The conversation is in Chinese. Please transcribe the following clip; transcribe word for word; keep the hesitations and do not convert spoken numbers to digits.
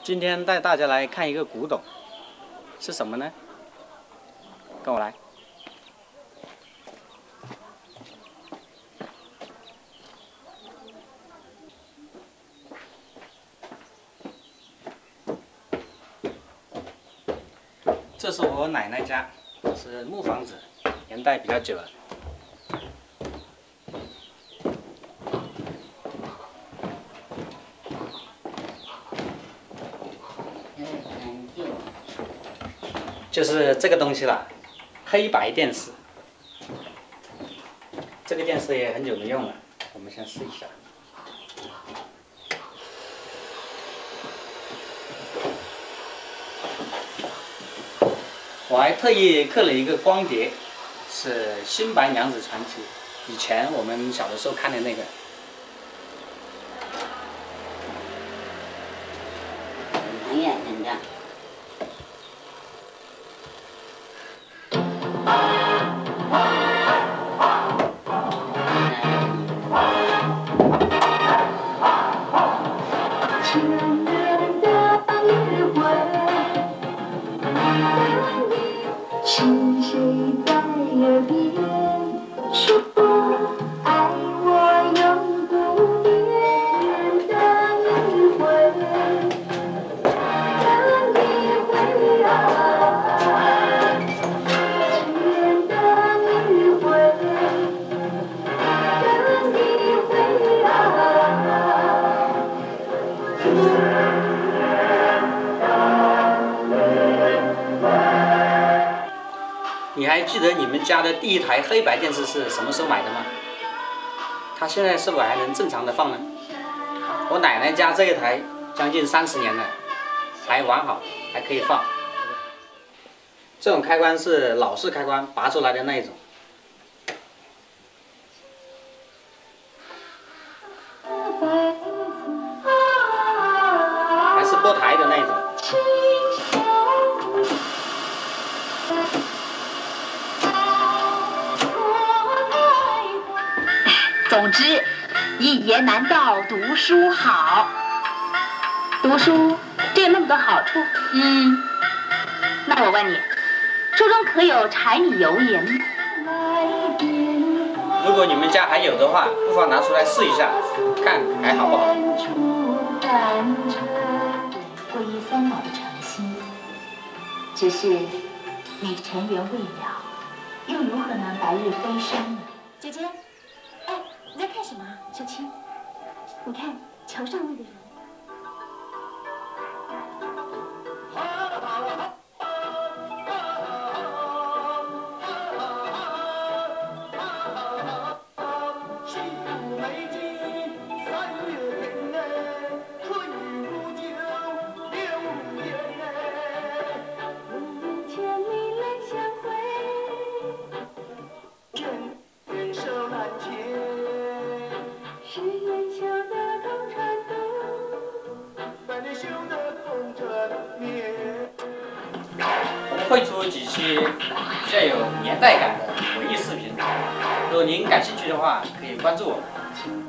今天带大家来看一个古董，是什么呢？跟我来。这是我奶奶家，是木房子，年代比较久了。 就是这个东西了，黑白电视。这个电视也很久没用了，我们先试一下。我还特意刻了一个光碟，是《新白娘子传奇》，以前我们小的时候看的那个。 很眼睛的。 是谁在耳边说爱我永不变的一回，等一回啊，千等一回，等一回啊。 你还记得你们家的第一台黑白电视是什么时候买的吗？它现在是否还能正常的放呢？我奶奶家这一台将近三十年了，还完好，还可以放。这种开关是老式开关，拔出来的那一种，还是拨台的那一种。 总之，一言难道读书好。读书这有那么多好处。嗯，那我问你，书中可有柴米油盐？ 如果你们家还有的话，不妨拿出来试一下，看还好不好？ 皈依三宝的诚心，只是你尘缘未了，又如何能白日飞升呢？姐姐。 你在看什么，小青？你看桥上那个人。 是元宵的同船渡，百年修的同船眠。 我们会出几期比较有年代感的文艺视频，如果您感兴趣的话，可以关注我们。